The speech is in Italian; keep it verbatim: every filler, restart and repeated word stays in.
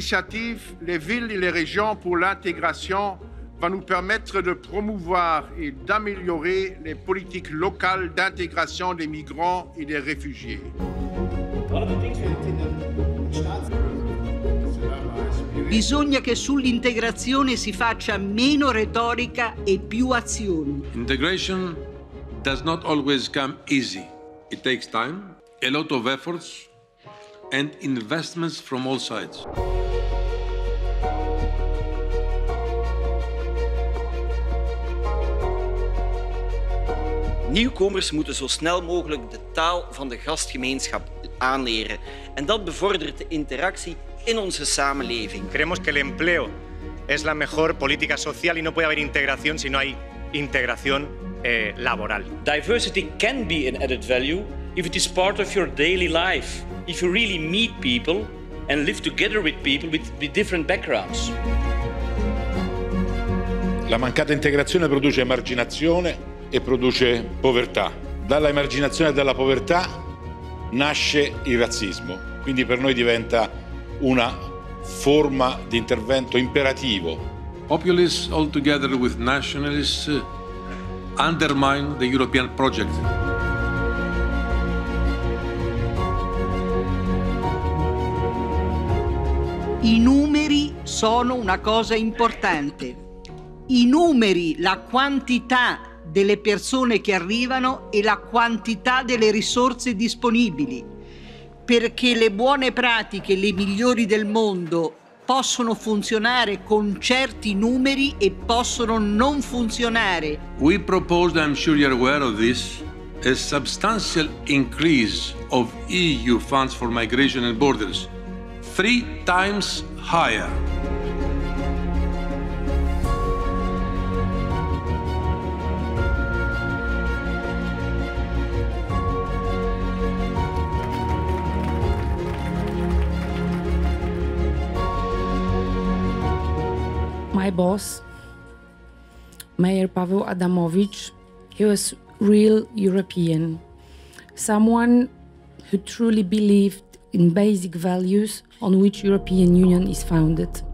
initiative, les villes et les régions pour l'intégration va nous permettre de promouvoir et d'améliorer les politiques locales d'intégration des migrants et des réfugiés. Bisogna che sull'integrazione si faccia meno retorica e più azioni. Integration does not always come easy. It takes time, a lot of efforts, and investments from all sides. Nieuwkomers moeten zo snel mogelijk de taal van de gastgemeenschap aanleren. En dat bevordert de interactie in onze samenleving. Creemos que el empleo es la mejor política social y no puede haber integración si no hay integración eh, laboral. Diversity can be an added value if it is part of your daily life, if you really meet people and live together with people with, with different backgrounds. La mancata integrazione produce emarginazione e produce povertà. Dalla emarginazione e dalla povertà nasce il razzismo, quindi per noi diventa una forma di intervento imperativo. Populists, all together with nationalists, uh, undermine the European project. I numeri sono una cosa importante. I numeri, la quantità delle persone che arrivano e la quantità delle risorse disponibili, perché le buone pratiche, le migliori del mondo, possono funzionare con certi numeri e possono non funzionare. We proposed, I'm sure you're aware of this, a substantial increase of E U funds for migration and borders, three times higher. My boss, Mayor Pavel Adamovich, he was real European, someone who truly believed in basic values on which European Union is founded.